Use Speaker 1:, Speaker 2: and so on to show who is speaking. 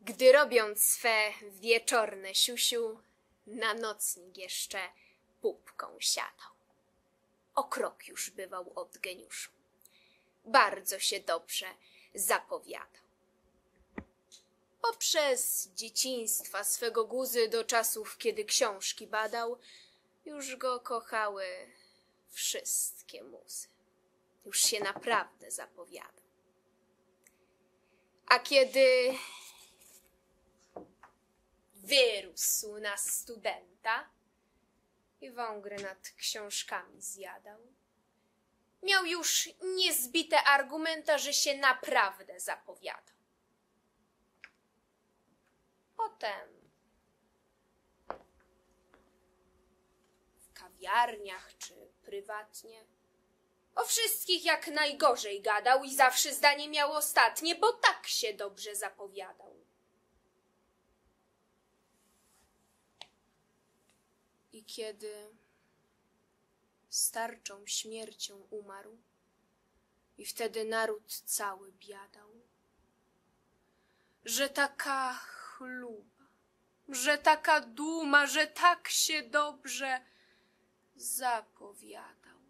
Speaker 1: Gdy robiąc swe wieczorne siusiu, na nocnik jeszcze pupką siadał. O krok już bywał od geniuszu. Bardzo się dobrze zapowiadał. Poprzez dzieciństwa swego guzy do czasów, kiedy książki badał, już go kochały wszystkie muzy. Już się naprawdę zapowiadał. A kiedy wyrósł na studenta i wągry nad książkami zjadał, miał już niezbite argumenta, że się naprawdę zapowiadał. Potem w kawiarniach czy prywatnie o wszystkich jak najgorzej gadał i zawsze zdanie miał ostatnie, bo tak się dobrze zapowiadał. I kiedy starczą śmiercią umarł i wtedy naród cały biadał, że taka chluba, że taka duma, że tak się dobrze zapowiadał.